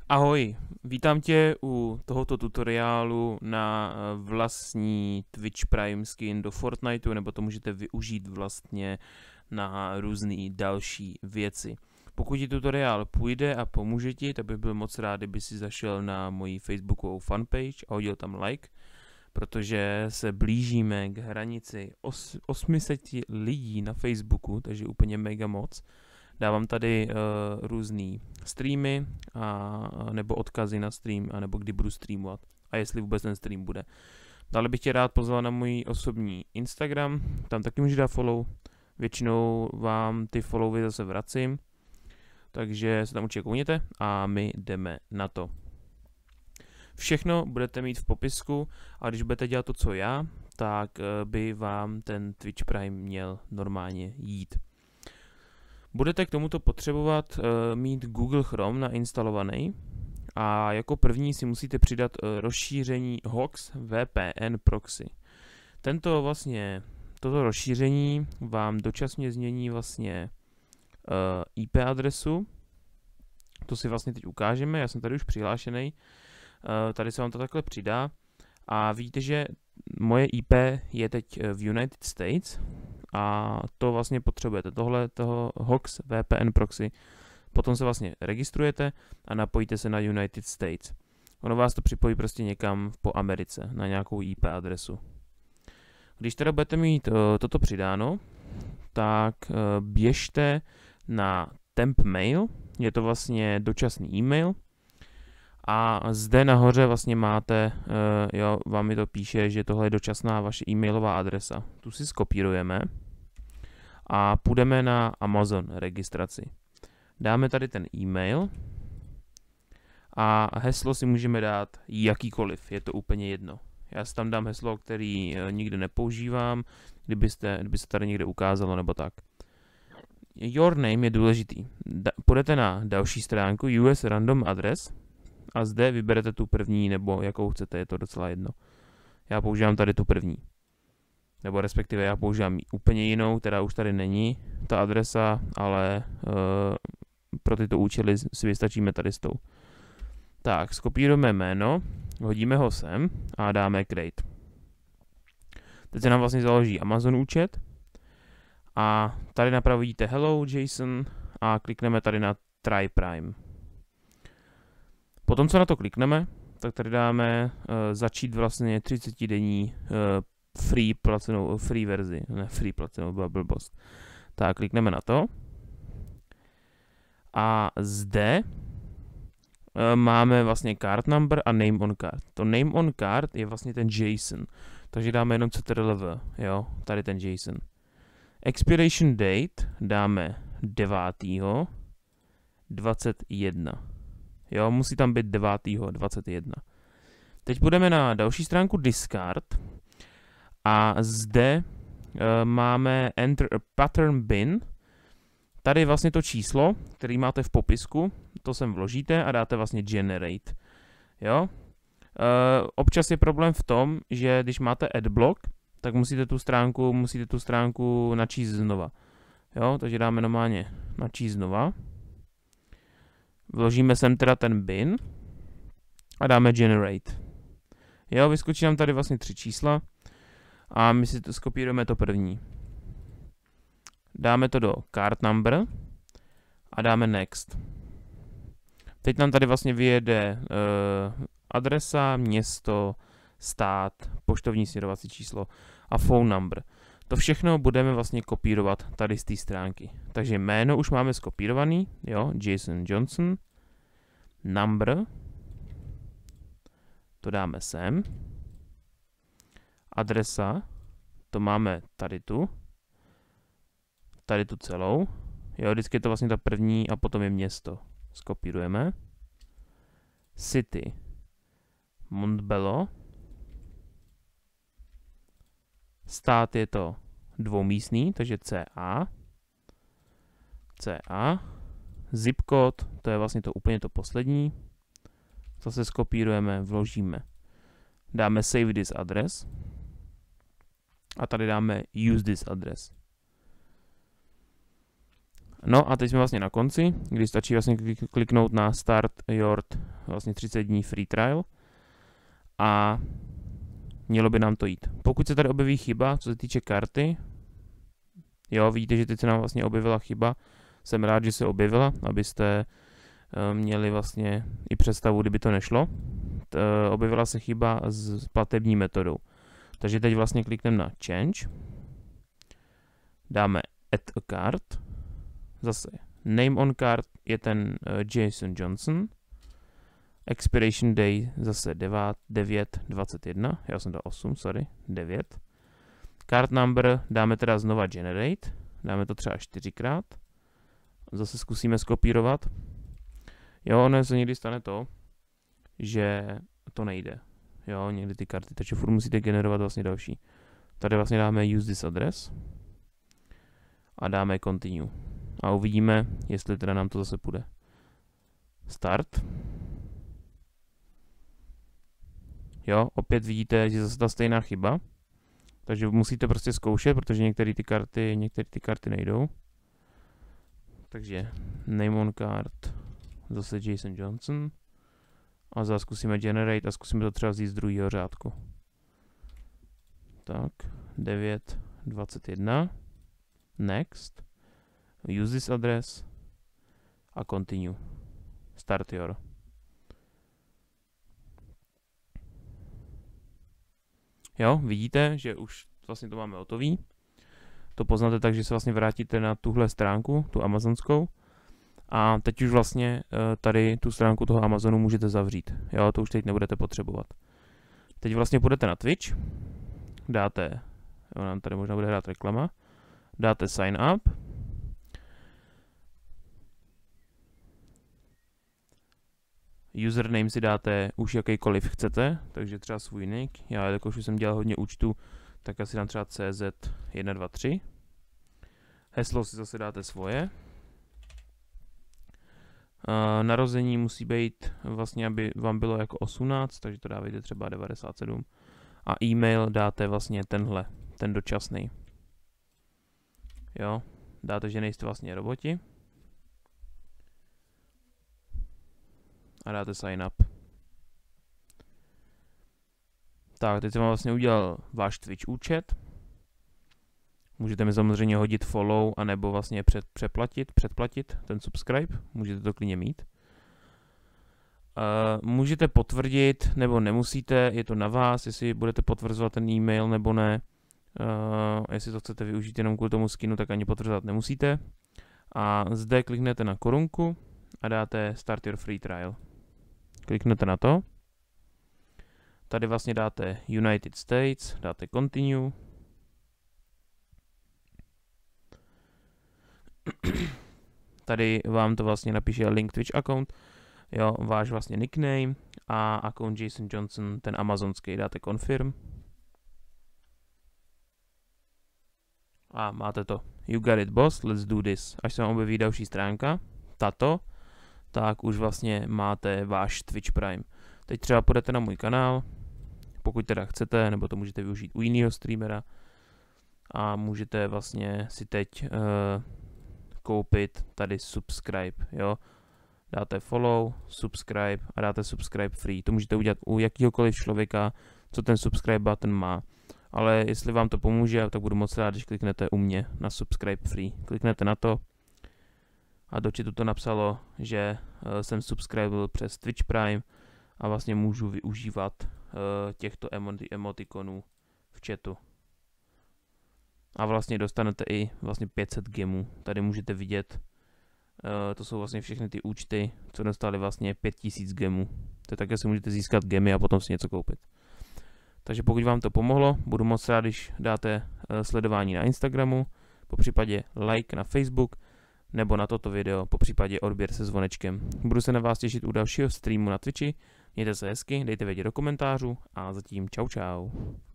Ahoj, vítám tě u tohoto tutoriálu na vlastní Twitch Prime skin do Fortniteu, nebo to můžete využít vlastně na různé další věci. Pokud ti tutoriál půjde a pomůže ti, tak bych byl moc rád, kdyby si zašel na moji facebookovou fanpage a hodil tam like, protože se blížíme k hranici 800 lidí na Facebooku, takže úplně mega moc. Dávám tady různý streamy nebo odkazy na stream, anebo kdy budu streamovat a jestli vůbec ten stream bude. Dále bych tě rád pozval na můj osobní Instagram, tam taky můžeš dát follow, většinou vám ty followy zase vracím, takže se tam určitě koukněte a my jdeme na to. Všechno budete mít v popisku a když budete dělat to, co já, tak by vám ten Twitch Prime měl normálně jít. Budete k tomuto potřebovat mít Google Chrome nainstalovaný a jako první si musíte přidat rozšíření Hox VPN Proxy. Toto rozšíření vám dočasně změní vlastně IP adresu. To si vlastně teď ukážeme, já jsem tady už přihlášený. Tady se vám to takhle přidá a vidíte, že moje IP je teď v United States. A to vlastně potřebujete, toho Hox VPN Proxy. Potom se vlastně registrujete a napojíte se na United States. Ono vás to připojí prostě někam po Americe, na nějakou IP adresu. Když teda budete mít toto přidáno, tak běžte na temp mail, je to vlastně dočasný e-mail. A zde nahoře vlastně máte, vám mi to píše, že tohle je dočasná vaše e-mailová adresa. Tu si skopírujeme a půjdeme na Amazon registraci. Dáme tady ten e-mail a heslo si můžeme dát jakýkoliv, je to úplně jedno. Já si tam dám heslo, který nikdy nepoužívám, kdyby se tady někde ukázalo nebo tak. Your name je důležitý. Půjdete na další stránku US Random Address a zde vyberete tu první nebo jakou chcete, je to docela jedno. Já používám tady tu první. Nebo respektive já používám úplně jinou, která už tady není ta adresa, ale pro tyto účely si vystačíme tady s tou. Tak, skopírujeme jméno, hodíme ho sem a dáme create. Teď se nám vlastně založí Amazon účet a tady napravo vidíte Hello Jason a klikneme tady na Try Prime. Potom, co na to klikneme, tak tady dáme začít vlastně 30-denní free verzi, ne free placenou, byla blbost. Tak, klikneme na to. A zde máme vlastně card number a name on card. To name on card je vlastně ten JSON. Takže dáme jenom CTRL-V, jo, tady ten JSON. Expiration date dáme 9.21. Jo, musí tam být 9.21. Teď půjdeme na další stránku discard. A zde máme Enter a Pattern Bin. Tady je vlastně to číslo, který máte v popisku, to sem vložíte a dáte vlastně Generate. Jo? Občas je problém v tom, že když máte Adblock, tak musíte tu stránku načíst znova. Jo? Takže dáme normálně načíst znova. Vložíme sem teda ten bin a dáme Generate. Jo, vyskočí nám tady vlastně 3 čísla. A my si to skopírujeme to první. Dáme to do card number a dáme next. Teď nám tady vlastně vyjede adresa, město, stát, poštovní směrovací číslo a phone number. To všechno budeme vlastně kopírovat tady z té stránky. Takže jméno už máme skopírovaný, jo, Jason Johnson. Number, to dáme sem. Adresa, to máme tady tu celou. Jo, vždycky je to vlastně ta první a potom je město. Skopírujeme. City, Montbello. Stát je to dvoumístný, takže CA. Zip code, to je vlastně to úplně to poslední. Zase skopírujeme, vložíme. Dáme save this address. A tady dáme use this address. No a teď jsme vlastně na konci, kdy stačí vlastně kliknout na start your vlastně 30 dní free trial a mělo by nám to jít. Pokud se tady objeví chyba, co se týče karty, jo, vidíte, že teď se nám vlastně objevila chyba, jsem rád, že se objevila, abyste měli vlastně i představu, kdyby to nešlo. Objevila se chyba s platební metodou. Takže teď vlastně klikneme na Change, dáme Add a card, zase Name on card je ten Jason Johnson, Expiration day zase 9/21, já jsem dal 8, sorry, 9. Card number dáme teda znova Generate, dáme to třeba 4krát, zase zkusíme skopírovat. Jo, ono se někdy stane to, že to nejde. Jo, někdy ty karty, takže furt musíte generovat vlastně další. Tady vlastně dáme use this address a dáme continue. A uvidíme, jestli teda nám to zase půjde. Start. Jo, opět vidíte, že zase ta stejná chyba. Takže musíte prostě zkoušet, protože některé ty karty nejdou. Takže name on card, zase Jason Johnson. A zase zkusíme generate a zkusíme to třeba vzít z druhého řádku. Tak, 9/21. Next. Use this address. A continue. Start your. Jo, vidíte, že už vlastně to máme hotový. To poznáte tak, že se vlastně vrátíte na tuhle stránku, tu amazonskou. A teď už vlastně tady tu stránku toho Amazonu můžete zavřít. Jo, to už teď nebudete potřebovat. Teď vlastně půjdete na Twitch, dáte, jo, nám tady možná bude hrát reklama, dáte sign up, username si dáte už jakýkoliv chcete, takže třeba svůj nick, já jakož už jsem dělal hodně účtů, tak asi dám třeba CZ123, heslo si zase dáte svoje. Narození musí být vlastně, aby vám bylo jako 18, takže to dávejte třeba 97. A e-mail dáte vlastně tenhle, ten dočasný. Jo, dáte, že nejste vlastně roboti. A dáte sign up. Tak, teď jsem vám vlastně udělal váš Twitch účet. Můžete mi samozřejmě hodit follow, anebo vlastně předplatit ten subscribe. Můžete to klidně mít. Můžete potvrdit, nebo nemusíte, je to na vás, jestli budete potvrzovat ten e-mail, nebo ne. Jestli to chcete využít jenom kvůli tomu skinu, tak ani potvrzovat nemusíte. A zde kliknete na korunku a dáte Start your free trial. Kliknete na to. Tady vlastně dáte United States, dáte Continue. Tady vám to vlastně napíše link Twitch account, jo, váš vlastně nickname a account Jason Johnson, ten amazonský, dáte confirm. A máte to. You got it, boss, let's do this. Až se vám objeví další stránka, tato, tak už vlastně máte váš Twitch Prime. Teď třeba půjdete na můj kanál, pokud teda chcete, nebo to můžete využít u jiného streamera a můžete vlastně si teď koupit tady subscribe, jo. Dáte follow, subscribe a dáte subscribe free. To můžete udělat u jakýhokoliv člověka, co ten subscribe button má. Ale jestli vám to pomůže, tak budu moc rád, když kliknete u mě na subscribe free. Kliknete na to a do chatu to napsalo, že jsem subscribe přes Twitch Prime a vlastně můžu využívat těchto emotikonů v chatu. A vlastně dostanete i vlastně 500 gemů. Tady můžete vidět, to jsou vlastně všechny ty účty, co dostali vlastně 5000 gemů. To také si můžete získat gemy a potom si něco koupit. Takže pokud vám to pomohlo, budu moc rád, když dáte sledování na Instagramu, popřípadě like na Facebook, nebo na toto video, popřípadě odběr se zvonečkem. Budu se na vás těšit u dalšího streamu na Twitchi. Mějte se hezky, dejte vědět do komentářů a zatím čau čau.